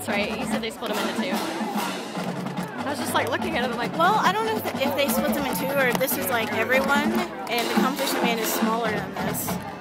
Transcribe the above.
right? You said they split them into two. I was just like looking at them like, Well, I don't know if they split them in two or if this is like everyone, and the competition band is smaller than this.